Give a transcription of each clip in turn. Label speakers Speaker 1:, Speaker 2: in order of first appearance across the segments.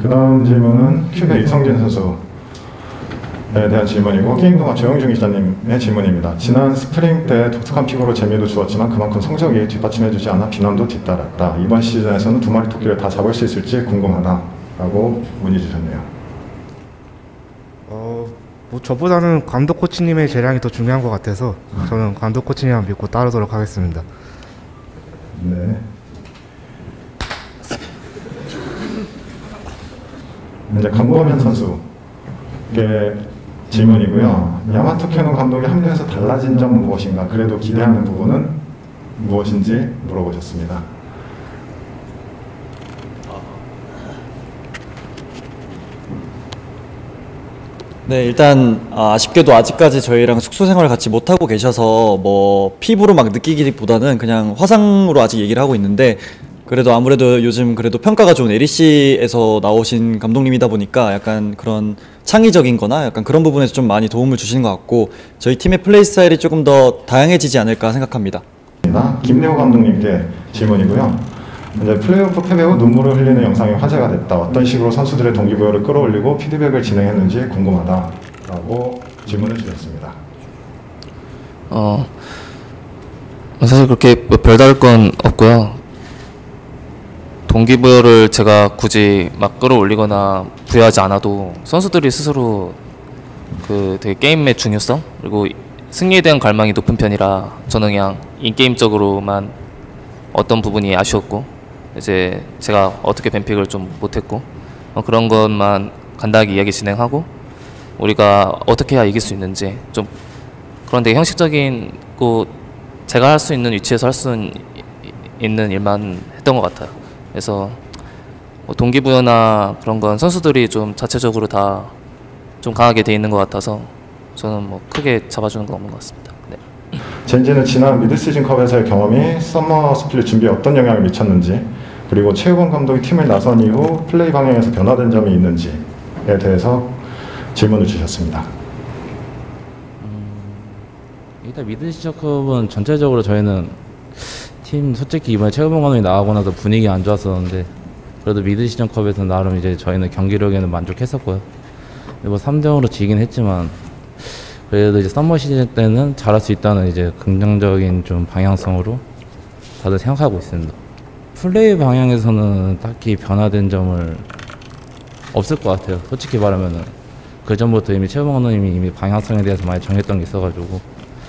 Speaker 1: 다음 질문은 큐의 이성진 선수에 대한 질문이고, 게임동화 조영중 기자님의 질문입니다. 지난 스프링 때 독특한 픽으로 재미도 주었지만 그만큼 성적이 뒷받침해주지 않아 비난도 뒤따랐다. 이번 시즌에서는 두 마리 토끼를 다 잡을 수 있을지 궁금하다라고 문의 주셨네요.
Speaker 2: 뭐 저보다는 감독 코치님의 재량이 더 중요한 것 같아서 저는 감독 코치님만 믿고 따르도록 하겠습니다.
Speaker 1: 네. 이제 강범현 선수의 질문이고요. 야마토 캐논 감독이 합류해서 달라진 점은 무엇인가? 그래도 기대하는 부분은 무엇인지 물어보셨습니다.
Speaker 3: 네, 일단 아쉽게도 아직까지 저희랑 숙소 생활을 같이 못하고 계셔서 뭐 피부로 막 느끼기보다는 그냥 화상으로 아직 얘기를 하고 있는데, 그래도 아무래도 요즘 그래도 평가가 좋은 LEC에서 나오신 감독님이다 보니까 약간 그런 창의적인 거나 약간 그런 부분에서 좀 많이 도움을 주시는 것 같고, 저희 팀의 플레이 스타일이 조금 더 다양해지지 않을까 생각합니다.
Speaker 1: 김래호 감독님께 질문이고요. 이제 플레이오프 패배 후 눈물을 흘리는 영상이 화제가 됐다. 어떤 식으로 선수들의 동기부여를 끌어올리고 피드백을 진행했는지 궁금하다라고 질문을 주셨습니다.
Speaker 4: 사실 그렇게 뭐 별다를 건 없고요. 동기부여를 제가 굳이 막 끌어올리거나 부여하지 않아도 선수들이 스스로 그 되게 게임의 중요성 그리고 승리에 대한 갈망이 높은 편이라 저는 그냥 인게임적으로만 어떤 부분이 아쉬웠고 이제 제가 어떻게 뱀픽을 좀 못했고 그런 것만 간단하게 이야기 진행하고 우리가 어떻게 해야 이길 수 있는지 좀 그런 되게 형식적인 거 제가 할 수 있는 위치에서 할 수 있는 일만 했던 것 같아요. 그래서 뭐 동기부여나 그런 건 선수들이 좀 자체적으로 다 좀 강하게 돼 있는 것 같아서 저는 뭐 크게 잡아주는 건 없는 것 같습니다. 네.
Speaker 1: 젠지는 지난 미드시즌컵에서의 경험이 서머 스플릿 준비에 어떤 영향을 미쳤는지, 그리고 최우건 감독이 팀을 나선 이후 플레이 방향에서 변화된 점이 있는지에 대해서 질문을 주셨습니다.
Speaker 5: 일단 미드시즌컵은 전체적으로 저희는 팀 솔직히 이번에 최우건 감독이 나가고 나서 분위기 안 좋았었는데 그래도 미드시즌컵에서 나름 이제 저희는 경기력에는 만족했었고요. 뭐 3대0으로 지긴 했지만 그래도 이제 썸머 시즌 때는 잘할 수 있다는 이제 긍정적인 좀 방향성으로 다들 생각하고 있습니다. 플레이 방향에서는 딱히 변화된 점을 없을 것 같아요. 솔직히 말하면은 그 전부터 이미 최우건 감독님이 이미 방향성에 대해서 많이 정했던 게 있어가지고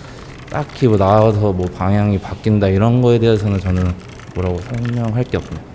Speaker 5: 딱히 뭐 나와서 뭐 방향이 바뀐다 이런 거에 대해서는 저는 뭐라고 설명할 게 없네요.